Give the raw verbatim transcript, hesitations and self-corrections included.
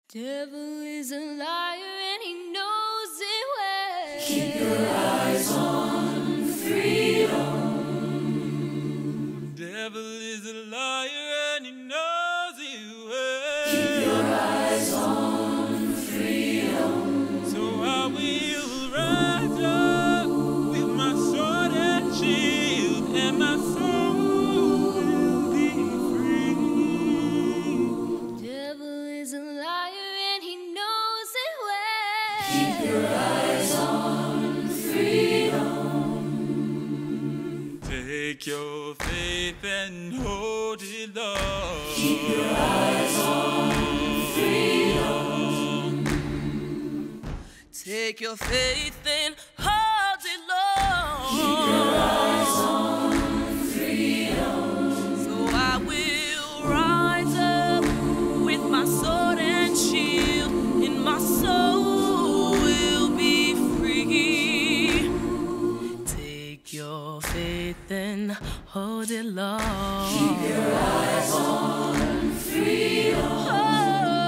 Devil is a liar and he knows it well. Keep your eyes on freedom. Devil is a liar and he knows it well. Keep your eyes on freedom. So I will rise up with my sword and shield, and my soul will be free. Devil is a liar and he knows it well. Keep your eyes on freedom. Take your faith and hold it, Lord. Keep your eyes on freedom. Take your faith and hold it, Lord. Keep your eyes on freedom. So I will rise up with my sword and shield, and my soul will be free. Take your faith and hold it, Lord. Keep your eyes on freedom. Oh.